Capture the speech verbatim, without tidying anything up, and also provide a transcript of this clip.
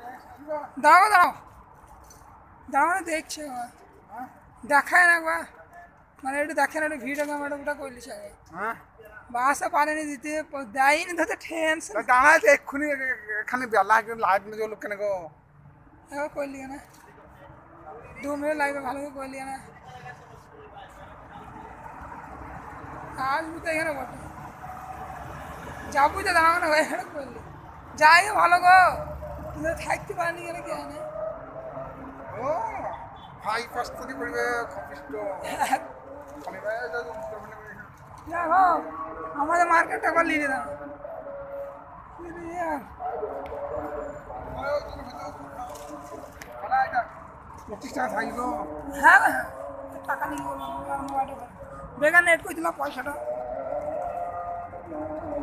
দাঁড়াও দাঁড়াও দাঁড়াও দেখছে দেখায় না একবার মানে একটু দেখেন একটু ভিডিও ক্যামেরাটা করলিস আগে হ্যাঁ বাসা পারেনি দিতে দেয়নি ধরতে টেনশন দাঁড়াইছে এক্ষুনি এখানে বেলা লাইট নিয়ে লোক কেন গো এবার করলি না দু মিনিট লাগবে ভালো করে করলি না আসবি তো এখানে বটে যাবো তো দাঁড়াবো না ভাই করলি যাই ভালো গো কিন্তু থাকতে পারিনি গেলে কে জানে ও ভাই প্রস্তুতি করবে কপিষ্ট দেখো আমাদের মার্কেটটা একবার লিখে দাও পঁচিশ টাকা থাকলো হ্যাঁ হ্যাঁ টাকা নিয়ে বললাম মোবাইলটা বেকার নেট করে দিলাম পয়সাটা